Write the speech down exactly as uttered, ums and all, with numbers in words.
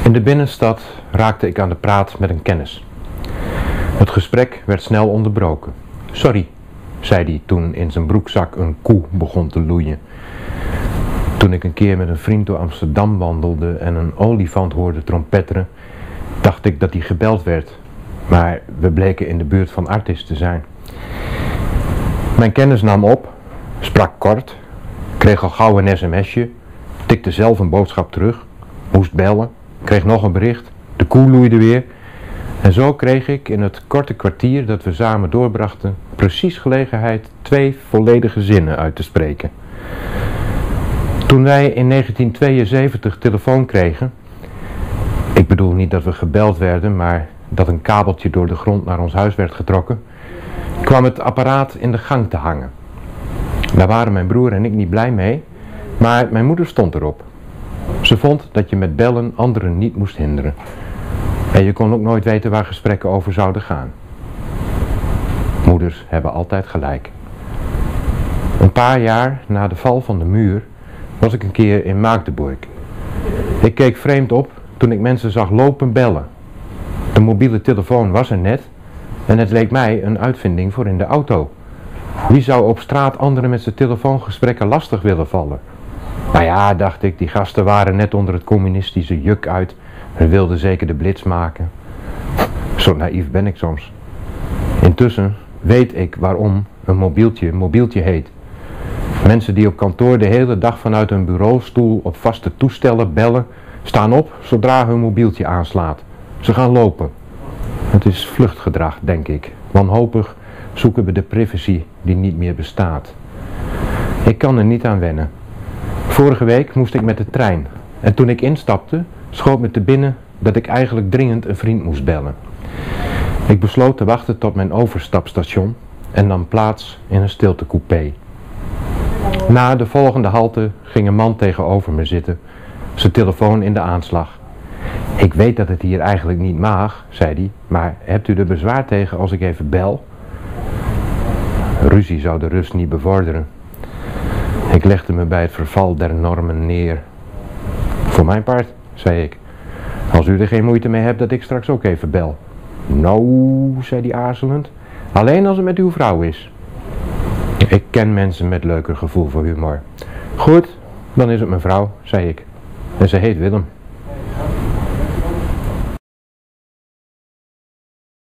In de binnenstad raakte ik aan de praat met een kennis. Het gesprek werd snel onderbroken. Sorry, zei hij toen in zijn broekzak een koe begon te loeien. Toen ik een keer met een vriend door Amsterdam wandelde en een olifant hoorde trompetteren, dacht ik dat hij gebeld werd. Maar we bleken in de buurt van Artis te zijn. Mijn kennis nam op, sprak kort, kreeg al gauw een sms'je, tikte zelf een boodschap terug, moest bellen, kreeg nog een bericht, de koe loeide weer. En zo kreeg ik in het korte kwartier dat we samen doorbrachten precies gelegenheid twee volledige zinnen uit te spreken. Toen wij in negentien tweeënzeventig telefoon kregen, ik bedoel niet dat we gebeld werden, maar dat een kabeltje door de grond naar ons huis werd getrokken, kwam het apparaat in de gang te hangen. Daar waren mijn broer en ik niet blij mee, maar mijn moeder stond erop. Ze vond dat je met bellen anderen niet moest hinderen. En je kon ook nooit weten waar gesprekken over zouden gaan. Moeders hebben altijd gelijk. Een paar jaar na de val van de muur was ik een keer in Magdeburg. Ik keek vreemd op toen ik mensen zag lopen bellen. De mobiele telefoon was er net en het leek mij een uitvinding voor in de auto. Wie zou op straat anderen met zijn telefoongesprekken lastig willen vallen? Nou ja, dacht ik, die gasten waren net onder het communistische juk uit en wilden zeker de blitz maken. Zo naïef ben ik soms. Intussen weet ik waarom een mobieltje mobieltje heet. Mensen die op kantoor de hele dag vanuit hun bureaustoel op vaste toestellen bellen, staan op zodra hun mobieltje aanslaat. Ze gaan lopen. Het is vluchtgedrag, denk ik. Wanhopig zoeken we de privacy die niet meer bestaat. Ik kan er niet aan wennen. Vorige week moest ik met de trein en toen ik instapte, schoot me te binnen dat ik eigenlijk dringend een vriend moest bellen. Ik besloot te wachten tot mijn overstapstation en nam plaats in een stiltecoupé. Na de volgende halte ging een man tegenover me zitten, zijn telefoon in de aanslag. Ik weet dat het hier eigenlijk niet mag, zei hij, maar hebt u er bezwaar tegen als ik even bel? Ruzie zou de rust niet bevorderen. Ik legde me bij het verval der normen neer. Voor mijn part, zei ik, als u er geen moeite mee hebt dat ik straks ook even bel. Nou, zei hij aarzelend, alleen als het met uw vrouw is. Ik ken mensen met leuker gevoel voor humor. Goed, dan is het mijn vrouw, zei ik. En ze heet Willem.